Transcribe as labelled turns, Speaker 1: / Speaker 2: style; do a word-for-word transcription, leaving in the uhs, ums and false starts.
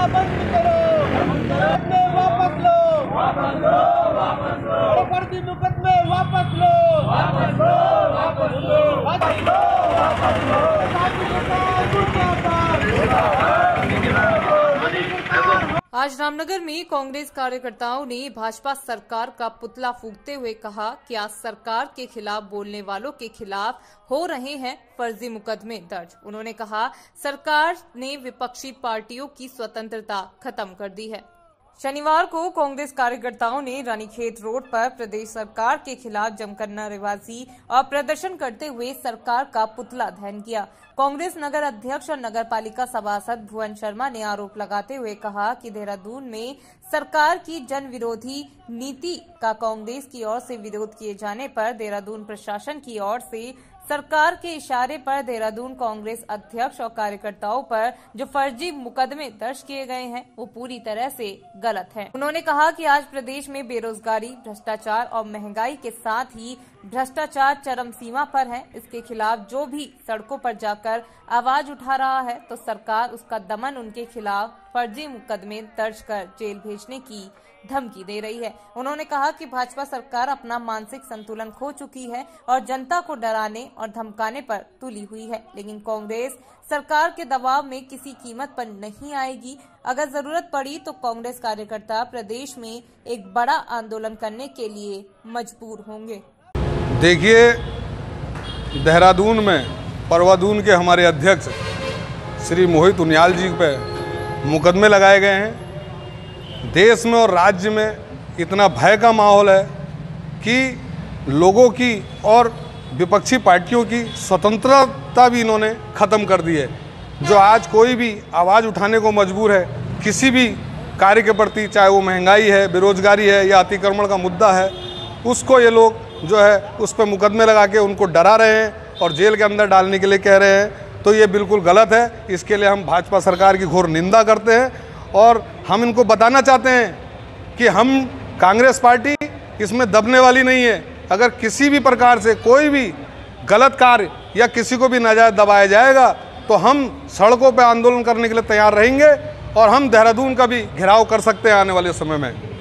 Speaker 1: धरना बंद करो, मुकदमे वापस लो, वापस लो, वापस लो, फर्जी मुकदमे वापस लो, वापस लो, वापस लो, वापस लो, वापस लो।
Speaker 2: आज रामनगर में कांग्रेस कार्यकर्ताओं ने भाजपा सरकार का पुतला फूंकते हुए कहा कि आज सरकार के खिलाफ बोलने वालों के खिलाफ हो रहे हैं फर्जी मुकदमे दर्ज। उन्होंने कहा सरकार ने विपक्षी पार्टियों की स्वतंत्रता खत्म कर दी है। शनिवार को कांग्रेस कार्यकर्ताओं ने रानीखेत रोड पर प्रदेश सरकार के खिलाफ जमकर नारेबाजी और प्रदर्शन करते हुए सरकार का पुतला दहन किया। कांग्रेस नगर अध्यक्ष और नगर पालिका सभासद भुवन शर्मा ने आरोप लगाते हुए कहा कि देहरादून में सरकार की जन विरोधी नीति का कांग्रेस की ओर से विरोध किए जाने पर देहरादून प्रशासन की ओर से सरकार के इशारे पर देहरादून कांग्रेस अध्यक्ष और कार्यकर्ताओं पर जो फर्जी मुकदमे दर्ज किए गए हैं वो पूरी तरह से गलत हैं। उन्होंने कहा कि आज प्रदेश में बेरोजगारी, भ्रष्टाचार और महंगाई के साथ ही भ्रष्टाचार चरम सीमा पर है। इसके खिलाफ जो भी सड़कों पर जाकर आवाज उठा रहा है तो सरकार उसका दमन उनके खिलाफ फर्जी मुकदमे दर्ज कर जेल भेजने की धमकी दे रही है। उन्होंने कहा कि भाजपा सरकार अपना मानसिक संतुलन खो चुकी है और जनता को डराने और धमकाने पर तुली हुई है, लेकिन कांग्रेस सरकार के दबाव में किसी कीमत पर नहीं आएगी। अगर जरूरत पड़ी तो कांग्रेस कार्यकर्ता प्रदेश में एक बड़ा आंदोलन करने के लिए मजबूर होंगे।
Speaker 3: देखिए, देहरादून में परवादून के हमारे अध्यक्ष श्री मोहित उनियाल जी पे मुकदमे लगाए गए हैं। देश में और राज्य में इतना भय का माहौल है कि लोगों की और विपक्षी पार्टियों की स्वतंत्रता भी इन्होंने ख़त्म कर दी है। जो आज कोई भी आवाज़ उठाने को मजबूर है किसी भी कार्य के प्रति, चाहे वो महंगाई है, बेरोजगारी है या अतिक्रमण का मुद्दा है, उसको ये लोग जो है उस पर मुकदमे लगा के उनको डरा रहे हैं और जेल के अंदर डालने के लिए कह रहे हैं। तो ये बिल्कुल गलत है। इसके लिए हम भाजपा सरकार की घोर निंदा करते हैं और हम इनको बताना चाहते हैं कि हम कांग्रेस पार्टी इसमें दबने वाली नहीं है। अगर किसी भी प्रकार से कोई भी गलत कार्य या किसी को भी नाजायज दबाया जाएगा तो हम सड़कों पर आंदोलन करने के लिए तैयार रहेंगे और हम देहरादून का भी घेराव कर सकते हैं आने वाले समय में।